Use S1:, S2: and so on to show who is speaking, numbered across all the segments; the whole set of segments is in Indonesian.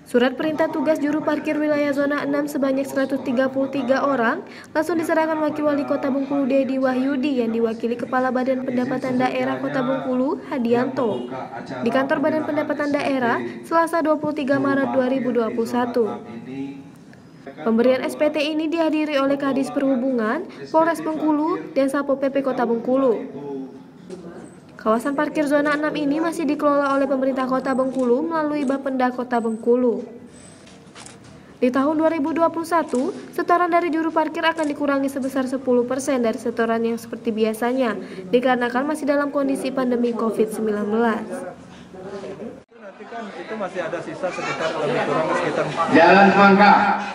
S1: Surat perintah tugas juru parkir wilayah zona 6 sebanyak 133 orang langsung diserahkan Wakil Wali Kota Bengkulu Dedi Wahyudi yang diwakili Kepala Badan Pendapatan Daerah Kota Bengkulu Hadianto di kantor Badan Pendapatan Daerah Selasa 23 Maret 2021. Pemberian SPT ini dihadiri oleh Kadis Perhubungan, Polres Bengkulu, dan Satpol PP Kota Bengkulu. Kawasan parkir zona 6 ini masih dikelola oleh pemerintah Kota Bengkulu melalui Bapenda Kota Bengkulu. Di tahun 2021, setoran dari juru parkir akan dikurangi sebesar 10% dari setoran yang seperti biasanya, dikarenakan masih dalam kondisi pandemi COVID-19.
S2: Itu masih ada sisa sekitar lebih kurang
S3: Jalan Semangka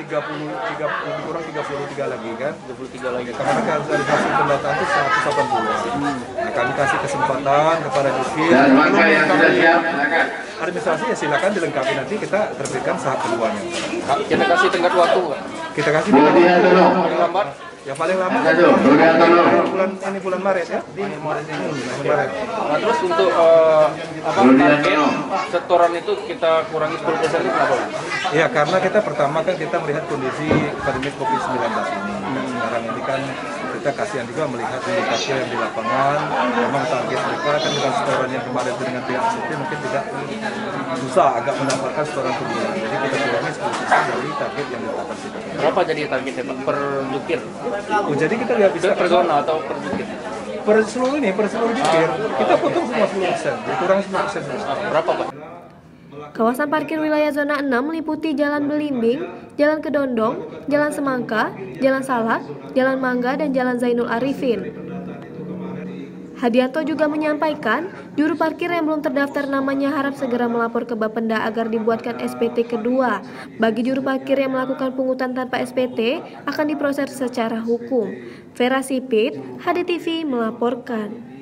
S2: 33 lagi kan?
S3: 23 lagi.
S2: Karena kan dari hasil pendataan itu 180. Nah, kami kasih kesempatan kepada Jukir.
S3: Jalan Semangka yang sudah siap, silakan.
S2: Administrasi ya silakan dilengkapi, nanti kita terbitkan saat keduanya.
S4: Kita kasih tenggat waktu nggak?
S2: Kita kasih
S4: Paling lambat.
S2: yang paling lama bulan Maret ya. Maret.
S4: Nah, terus untuk target setoran itu kita kurangi 10% itu kenapa?
S2: Ya karena kita pertama kan kita melihat kondisi pandemi COVID-19 ini. Sekarang ini kan kita kasihan juga melihat indikasi yang di lapangan. Memang target mereka kan dengan setoran yang kemarin itu dengan pihak SPT mungkin tidak susah agak mendapatkan setoran kedua. Jadi kita kurangi 10% dari target yang ditetapkan kita.
S4: Berapa jadi targetnya Pak per jukir?
S2: Oh, jadi kita nggak bisa
S4: Per zona atau per jukir?
S2: per seluruh jukir kita potong semua 10%, dikurangi 10%.
S4: Berapa Pak?
S1: Kawasan parkir wilayah zona 6 meliputi Jalan Belimbing, Jalan Kedondong, Jalan Semangka, Jalan Salak, Jalan Mangga, dan Jalan Zainul Arifin. Hadianto juga menyampaikan, juru parkir yang belum terdaftar namanya harap segera melapor ke Bapenda agar dibuatkan SPT kedua. Bagi juru parkir yang melakukan pungutan tanpa SPT, akan diproses secara hukum. Vera Sipit, HDTV melaporkan.